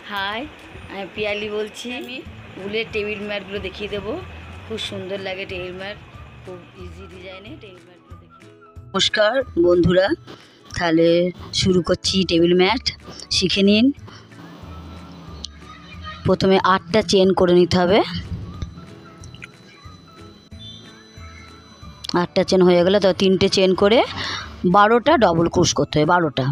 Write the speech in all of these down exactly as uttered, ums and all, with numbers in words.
High, আমি পিয়ালি বলছি। আমি উলের টেবিল ম্যাটগুলো দেখিয়ে দেবো। খুব সুন্দর লাগে টেবিল ম্যাট, খুব ইজি ডিজাইনে টেবিল ম্যাটগুলো দেখিয়ে। নমস্কার বন্ধুরা, তাহলে শুরু করছি। টেবিল ম্যাট শিখে নিন। প্রথমে আটটা চেন করে নিতে হবে। আটটা চেন হয়ে গেলে তো তিনটে চেন করে বারোটা ডবল ক্রোশ করতে হবে। বারোটা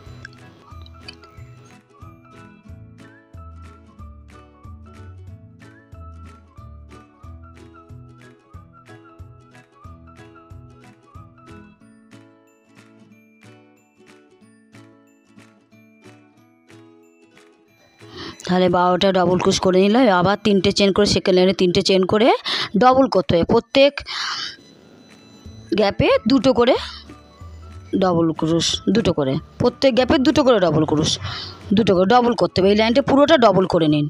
তাহলে বারোটা ডবল ক্রোশ করে নিলে আবার তিনটে চেন করে সেকেন্ড লাইনে তিনটে চেন করে ডবল করতে হবে। প্রত্যেক গ্যাপে দুটো করে ডবল ক্রোশ, দুটো করে প্রত্যেক গ্যাপে দুটো করে ডবল ক্রোশ, দুটো করে ডবল করতে হবে। এই লাইনটা পুরোটা ডবল করে নিন।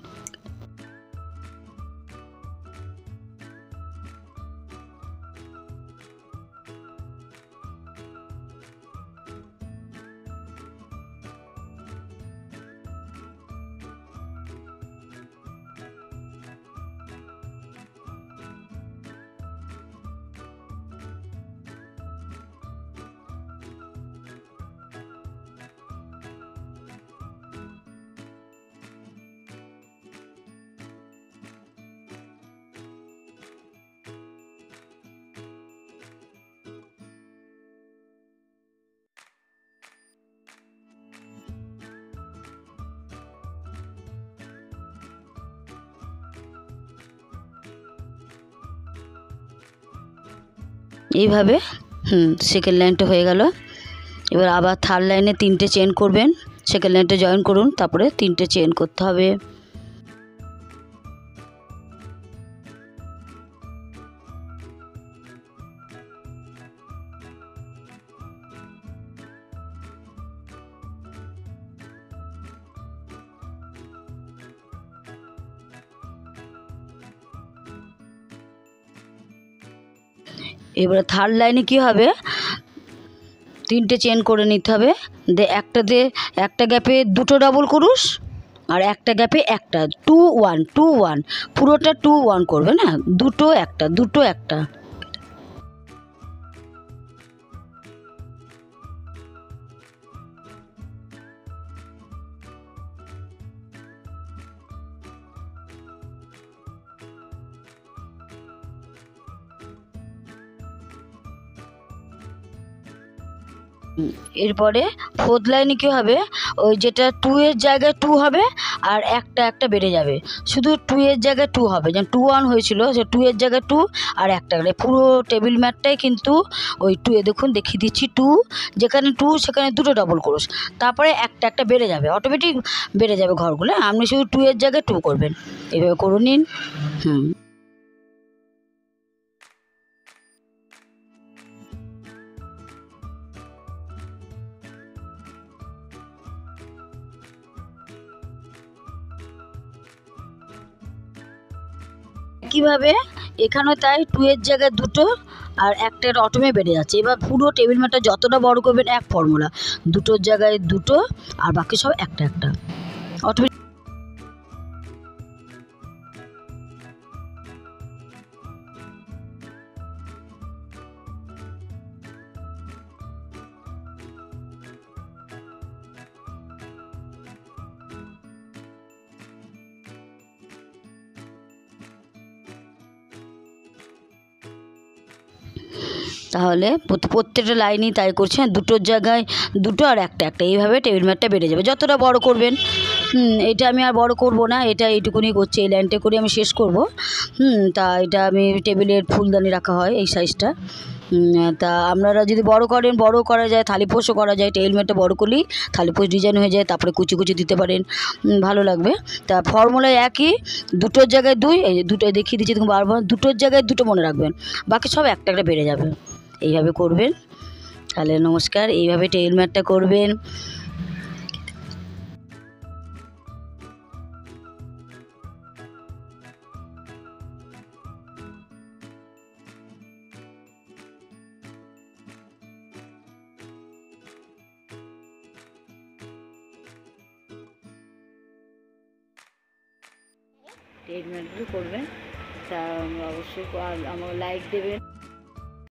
এইভাবে হুম সেকেন্ড লাইনটা হয়ে গেল। এবার আবার থার্ড লাইনে তিনটে চেন করবেন। সেকেন্ড লাইনটা জয়েন করুন, তারপরে তিনটে চেন করতে হবে। এবারে থার্ড লাইনে কী হবে, তিনটে চেন করে নিতে হবে। দে একটাতে একটা গ্যাপে দুটো ডবল ক্রোশ আর একটা গ্যাপে একটা, টু ওয়ান টু ওয়ান পুরোটা টু ওয়ান করবে না, দুটো একটা দুটো একটা। এরপরে ফোর্থ লাইনে কী হবে, ওই যেটা টু এর জায়গায় টু হবে আর একটা একটা বেড়ে যাবে। শুধু টু এর জায়গায় টু হবে, যেমন টু ওয়ান হয়েছিল, সে টু এর জায়গায় টু আর একটা, পুরো টেবিল ম্যাটটাই কিন্তু ওই টু এ, দেখুন দেখিয়ে দিচ্ছি, টু যেখানে টু সেখানে দুটো ডবল ক্রোশ, তারপরে একটা একটা বেড়ে যাবে, অটোমেটিক বেড়ে যাবে ঘরগুলো। আপনি শুধু টু এর জায়গায় টু করবেন, এভাবে করে নিন। হুম কীভাবে এখানেও তাই, টু এর জায়গায় দুটো আর একটা অটোমে বেড়ে যাচ্ছে। এবার পুরো টেবিল ম্যাটটা যতটা বড় করবেন এক ফর্মুলা, দুটোর জায়গায় দুটো আর বাকি সব একটা একটা অটোমেটিক। তাহলে প্রত্যেকটা লাইনই তাই করছে, দুটোর জায়গায় দুটো আর একটা একটা, এইভাবে টেবিল ম্যাটটা বেড়ে যাবে যতটা বড় করবেন। হুম এটা আমি আর বড় করব না, এটা এইটুকুনি করছি, এই লাইনটা করে আমি শেষ করব। হুম তা এটা আমি টেবিলের ফুলদানি রাখা হয় এই সাইজটা। তা আপনারা যদি বড় করেন, বড় করা যায়, থালিপোষও করা যায়। টেবিল ম্যাটটা বড় করলেই থালিপোষ ডিজাইন হয়ে যায়, তারপরে কুচি কুচি দিতে পারেন, ভালো লাগবে। তা ফর্মুলা একই, দুটোর জায়গায় দুই, এই দুটো দেখিয়ে দিচ্ছি তুমি বারবার, দুটোর জায়গায় দুটো মনে রাখবেন, বাকি সব একটা একটা বেড়ে যাবে। এইভাবে করবেন। তাহলে নমস্কার, এইভাবে টেবিল ম্যাটটা করবেন। টেবিল ম্যাটগুলো করবেন, তা অবশ্যই আমার লাইক দেবেন।